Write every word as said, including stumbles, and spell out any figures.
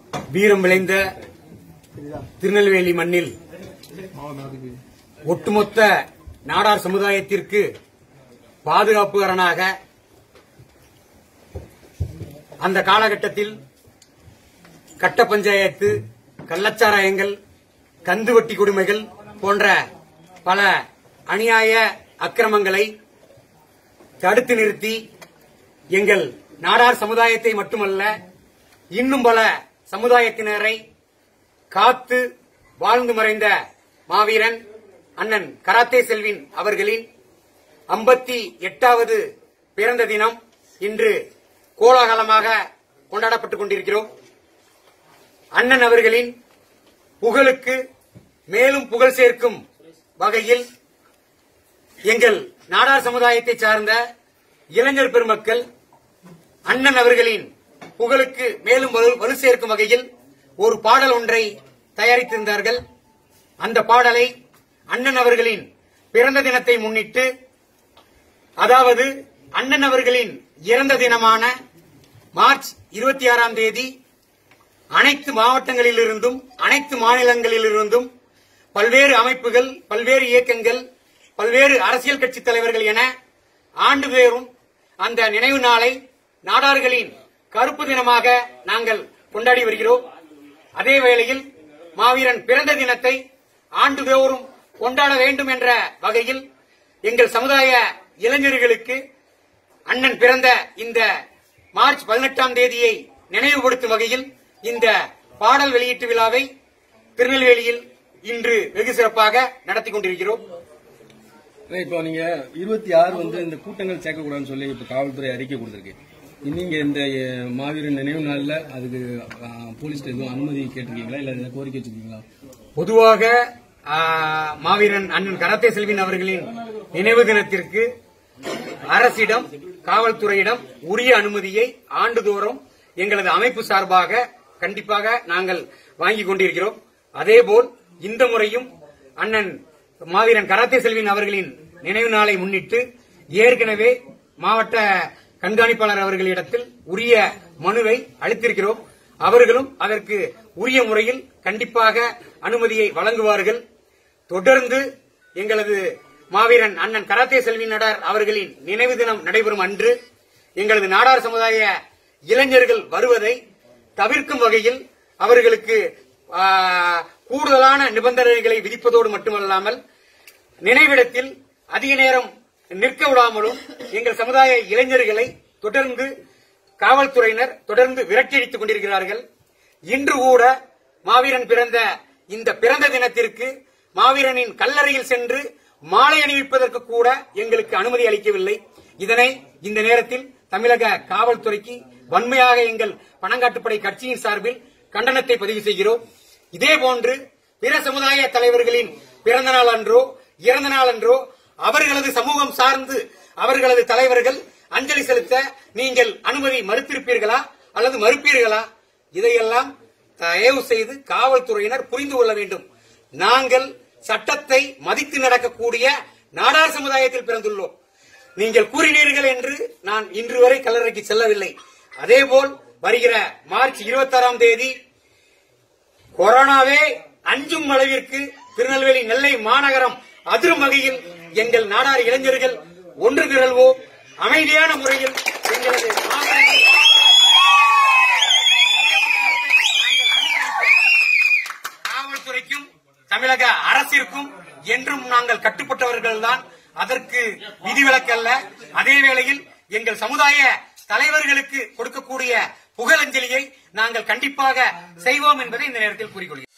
வீரம் விளைந்த திருநெல்வேலி மண்ணில் ஒட்டுமொத்த நாடார் சமுதாயத்திற்கு பாதுகாப்பு அரணாக அந்த காலகட்டத்தில் கட்ட பஞ்சாயத்து, கள்ளச்சாராயங்கள், கந்துவட்டி கொடுமைகள் போன்ற பல அநியாய அக்கிரமங்களை தடுத்து நிறுத்தி எங்கள் நாடார் சமுதாயத்தை மட்டுமல்ல இன்னும் பல சமுதாயத்தினரை காத்து வாழ்ந்து மறைந்த மாவீரன் அண்ணன் கராத்தே செல்வின் அவர்களின் ஐம்பத்தி எட்டாவது பிறந்த தினம் இன்று கோலாகலமாக கொண்டாடப்பட்டுக் கொண்டிருக்கிறோம். அண்ணன் அவர்களின் புகழுக்கு மேலும் புகழ் சேர்க்கும் வகையில் எங்கள் நாடார் சமுதாயத்தை சார்ந்த இளைஞர் பெருமக்கள் அண்ணன் அவர்களின் புகழுக்கு மேலும் வலு சேர்க்கும் வகையில் ஒரு பாடல் ஒன்றை தயாரித்திருந்தார்கள். அந்த பாடலை அண்ணன் அவர்களின் பிறந்த தினத்தை முன்னிட்டு, அதாவது அண்ணன் அவர்களின் இறந்த தினமான மார்ச் இருபத்தி ஆறாம் தேதி அனைத்து மாவட்டங்களிலிருந்தும் அனைத்து மாநிலங்களிலிருந்தும் பல்வேறு அமைப்புகள், பல்வேறு இயக்கங்கள், பல்வேறு அரசியல் கட்சி தலைவர்கள் என ஆண்டுதோறும் அந்த நினைவு நாளை நாடார்களின் கருப்பு தினமாக நாங்கள் கொண்டாடி வருகிறோம். அதே வேளையில் மாவீரன் பிறந்த தினத்தை ஆண்டுதோறும் கொண்டாட வேண்டும் என்ற வகையில் எங்கள் சமுதாய இளைஞர்களுக்கு அண்ணன் பிறந்த இந்த மார்ச் பதினெட்டாம் தேதியை நினைவுபடுத்தும் வகையில் இந்த பாடல் வெளியீட்டு விழாவை திருநெல்வேலியில் இன்று வெகு சிறப்பாக நடத்தி கொண்டிருக்கிறோம். இப்போ நீங்க இருபத்தி ஆறு வந்து இந்த கூட்டங்கள் சேர்க்கக்கூடாதுன்னு சொல்லி இப்ப காவல்துறை அறிக்கை கொடுத்திருக்கு. நீங்க இந்த மாவீரன் நினைவு நாள்ல அதுக்கு போலீஸ் எதுவும் அனுமதி கேட்டிருக்கீங்களா, இல்ல கோரிக்கை வச்சிருக்கீங்களா? பொதுவாக மாவீரன் அண்ணன் கராத்தே செல்வின் அவர்களின் நினைவு தினத்திற்கு அரசிடம், காவல்துறையிடம் உரிய அனுமதியை ஆண்டுதோறும் எங்களது அமைப்பு சார்பாக கண்டிப்பாக நாங்கள் வாங்கிக் கொண்டிருக்கிறோம். அதேபோல் இந்த முறையும் அண்ணன் மாவீரன் கராத்தே செல்வின் அவர்களின் நினைவு நாளை முன்னிட்டு ஏற்கனவே மாவட்ட கண்காணிப்பாளர் அவர்களிடத்தில் உரிய மனுவை அளித்திருக்கிறோம். அவர்களும் அதற்கு உரிய முறையில் கண்டிப்பாக அனுமதியை வழங்குவார்கள். தொடர்ந்து எங்களது மாவீரன் அண்ணன் கராத்தே செல்வின் நாடார் அவர்களின் நினைவு தினம் நடைபெறும் அன்று எங்களது நாடார் சமுதாய இளைஞர்கள் வருவதை தவிர்க்கும் வகையில் அவர்களுக்கு கூடுதலான நிபந்தனைகளை விதிப்பதோடு மட்டுமல்லாமல் நினைவிடத்தில் அதிக நேரம் நிற்க விடாமலும் எங்கள் சமுதாய இளைஞர்களை தொடர்ந்து காவல்துறையினர் தொடர்ந்து விரட்டியடித்துக் கொண்டிருக்கிறார்கள். இன்று கூட மாவீரன் பிறந்த இந்த பிறந்த தினத்திற்கு மாவீரனின் கல்லறையில் சென்று மாலை அணிவிப்பதற்கு கூட எங்களுக்கு அனுமதி அளிக்கவில்லை. இதனை இந்த நேரத்தில் தமிழக காவல்துறைக்கு வன்மையாக எங்கள் பணங்காட்டுப்படை கட்சியின் சார்பில் கண்டனத்தை பதிவு செய்கிறோம். இதேபோன்று பிற சமுதாய தலைவர்களின் பிறந்த நாள் அன்றோ இறந்த நாள் அன்றோ அவர்களது சமூகம் சார்ந்து அவர்களது தலைவர்கள் அஞ்சலி செலுத்த நீங்கள் அனுமதி மறுத்திருப்பீர்களா அல்லது மறுப்பீர்களா? இதையெல்லாம் தயவு செய்து காவல்துறையினர் புரிந்து கொள்ள வேண்டும். நாங்கள் சட்டத்தை மதித்து நடக்கக்கூடிய நாடார் சமுதாயத்தில் பிறந்துள்ளோம். நீங்கள் கூறினீர்கள் என்று நான் இன்று வரை கல்லறைக்கு செல்லவில்லை. அதேபோல் வருகிற மார்ச் இருபத்தி ஆறாம் தேதி கொரோனாவே அஞ்சும் அளவிற்கு திருநெல்வேலி நெல்லை மாநகரம் அதிரும் வகையில் எங்கள் நாடார் இளைஞர்கள் ஒன்று திரள்வோம். அமைதியான முறையில் எங்களது காவல்துறைக்கும் தமிழக அரசிற்கும் என்றும் நாங்கள் கட்டுப்பட்டவர்கள்தான். அதற்கு விதிவிலக்கல்ல. அதே வேளையில் எங்கள் சமுதாய தலைவர்களுக்கு கொடுக்கக்கூடிய புகழஞ்சலியை நாங்கள் கண்டிப்பாக செய்வோம் என்பதை இந்த நேரத்தில் கூறிக்கொள்கிறேன்.